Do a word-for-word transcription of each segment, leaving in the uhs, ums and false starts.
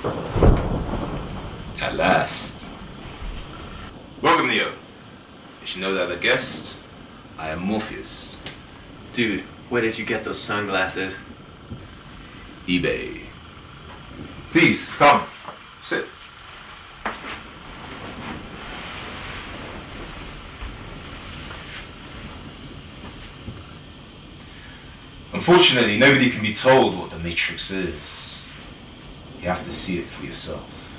At last. Welcome, Neo. You should know that the guest, I am Morpheus. Dude, where did you get those sunglasses? eBay. Please, come. Sit. Unfortunately, nobody can be told what the Matrix is. You have to see it for yourself.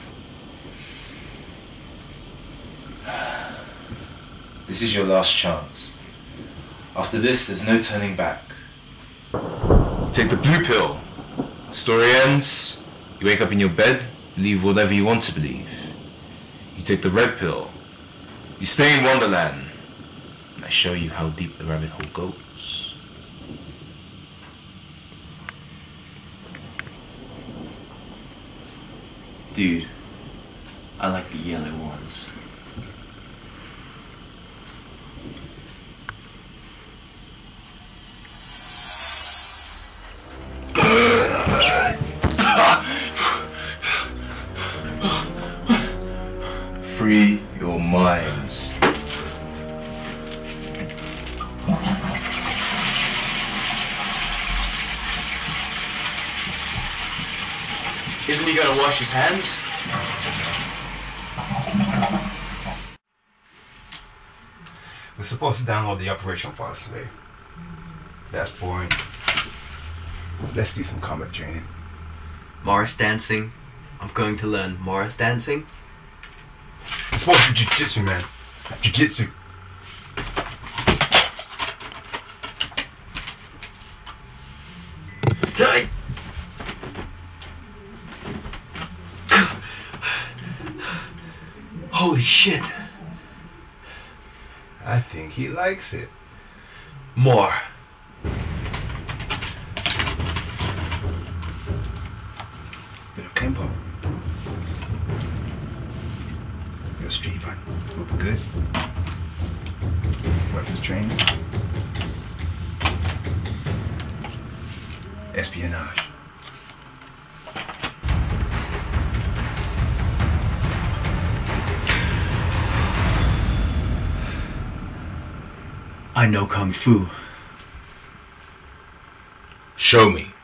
This is your last chance. After this, there's no turning back. You take the blue pill. Story ends. You wake up in your bed, believe whatever you want to believe. You take the red pill. You stay in Wonderland. And I show you how deep the rabbit hole goes. Dude, I like the yellow ones. Free your minds. Isn't he gonna wash his hands? We're supposed to download the operation files today. That's boring. Let's do some combat training. Morris dancing. I'm going to learn Morris dancing. It's supposed to be jiu-jitsu, man. Jiu-jitsu. Hey! Holy shit. I think he likes it. More. Bit of tempo. Your street fight. Looking good. Weapons training. Espionage. I know Kung Fu. Show me.